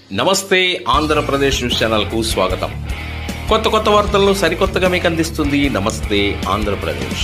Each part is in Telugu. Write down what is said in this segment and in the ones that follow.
నమస్తే ఆంధ్రప్రదేశ్ న్యూస్ ఛానల్కు స్వాగతం. కొత్త వార్తలను సరికొత్తగా మీకు అందిస్తుంది నమస్తే ఆంధ్రప్రదేశ్.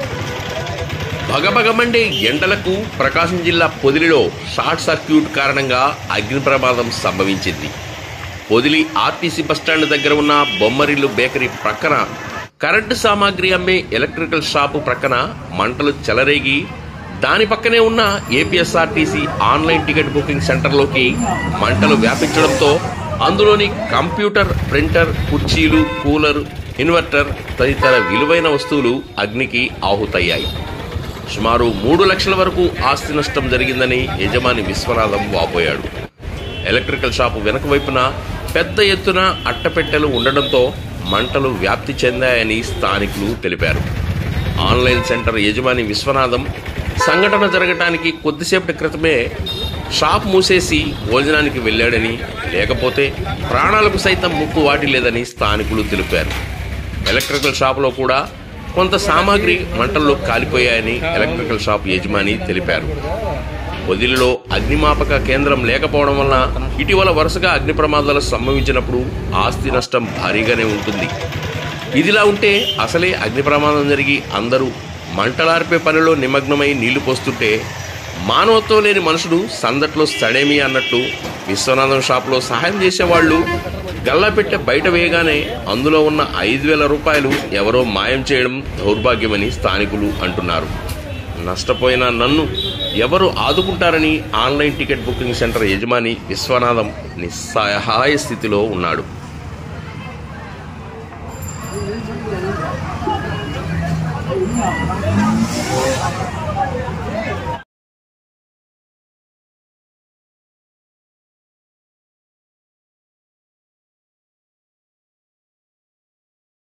భగభగమండే ఎండలకు ప్రకాశం జిల్లా పొదిలిలో షార్ట్ సర్క్యూట్ కారణంగా అగ్ని ప్రమాదం సంభవించింది. పొదిలి ఆర్టీసీ బస్టాండ్ దగ్గర ఉన్న బొమ్మరిల్లు బేకరీ ప్రక్కన కరెంటు సామాగ్రి అమ్మే ఎలక్ట్రికల్ షాపు ప్రక్కన మంటలు చెలరేగి దాని పక్కనే ఉన్న ఏపీఎస్ఆర్టీసీ ఆన్లైన్ టికెట్ బుకింగ్ సెంటర్లోకి మంటలు వ్యాపించడంతో అందులోని కంప్యూటర్, ప్రింటర్, కుర్చీలు, కూలర్, ఇన్వర్టర్ తదితర విలువైన వస్తువులు అగ్నికి ఆహుతయ్యాయి. సుమారు 3 లక్షల వరకు ఆస్తి నష్టం జరిగిందని యజమాని విశ్వనాథం వాపోయాడు. ఎలక్ట్రికల్ షాపు వెనక వైపున పెద్ద ఎత్తున అట్టపెట్టెలు ఉండడంతో మంటలు వ్యాప్తి చెందాయని స్థానికులు తెలిపారు. ఆన్లైన్ సెంటర్ యజమాని విశ్వనాథం సంఘటన జరగటానికి కొద్దిసేపటి క్రితమే షాప్ మూసేసి భోజనానికి వెళ్లాడని, లేకపోతే ప్రాణాలకు సైతం ముప్పు వాటిలేదని స్థానికులు తెలిపారు. ఎలక్ట్రికల్ షాపులో కూడా కొంత సామాగ్రి మంటల్లో కాలిపోయాయని ఎలక్ట్రికల్ షాప్ యజమాని తెలిపారు. పొదిలిలో అగ్నిమాపక కేంద్రం లేకపోవడం వలన ఇటీవల వరుసగా అగ్ని ప్రమాదాలు సంభవించినప్పుడు ఆస్తి నష్టం భారీగానే ఉంటుంది. ఇదిలా ఉంటే అసలే అగ్ని ప్రమాదం జరిగి అందరూ మంటలార్పే పనిలో నిమగ్నమై నీళ్లు పోస్తుంటే మానవత్వం లేని మనుషుడు సందట్లో సడేమి అన్నట్టు విశ్వనాథం షాపులో సహాయం చేసేవాళ్లు గల్లాపెట్టె బయట వేయగానే అందులో ఉన్న 5,000 రూపాయలు ఎవరో మాయం చేయడం దౌర్భాగ్యమని స్థానికులు అంటున్నారు. నష్టపోయిన నన్ను ఎవరు ఆదుకుంటారని ఆన్లైన్ టికెట్ బుకింగ్ సెంటర్ యజమాని విశ్వనాథం నిస్సహాయ స్థితిలో ఉన్నాడు.